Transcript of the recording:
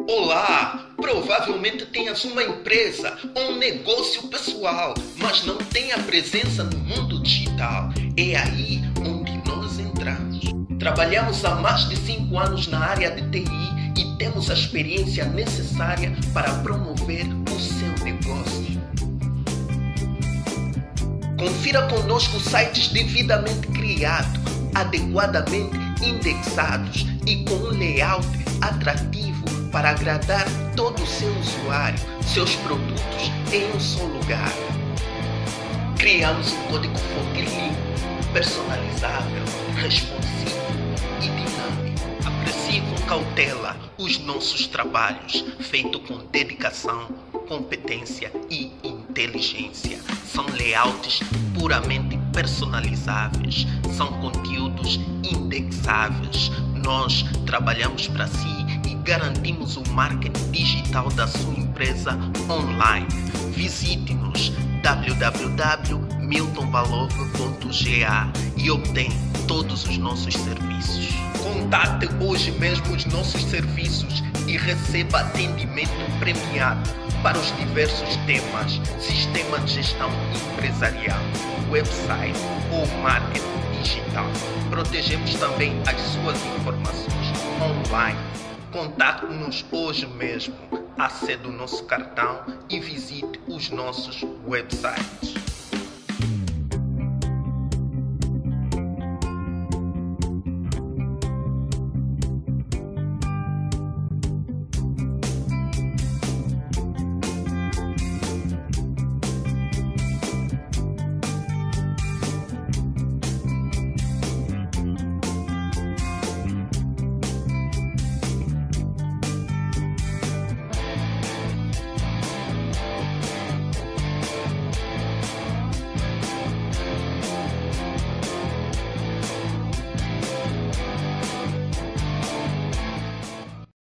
Olá! Provavelmente tenhas uma empresa ou um negócio pessoal, mas não tem a presença no mundo digital. É aí onde nós entramos. Trabalhamos há mais de 5 anos na área de TI e temos a experiência necessária para promover o seu negócio. Confira conosco sites devidamente criados, adequadamente indexados e com um layout atrativo para agradar todo o seu usuário, seus produtos em um só lugar. Criamos um código-fonte limpo, personalizável, responsivo e dinâmico. Aprecie com cautela os nossos trabalhos, feitos com dedicação, competência e inteligência. São layouts puramente personalizáveis, são conteúdos indexáveis. Nós trabalhamos para si e garantimos o marketing digital da sua empresa online. Visite-nos www.miltonbalog.ga e obtenha todos os nossos serviços. Contate hoje mesmo os nossos serviços e receba atendimento premiado para os diversos temas: sistema de gestão empresarial, website ou marketing digital. Protegemos também as suas informações online. Contate-nos hoje mesmo, acede o nosso cartão e visite os nossos websites.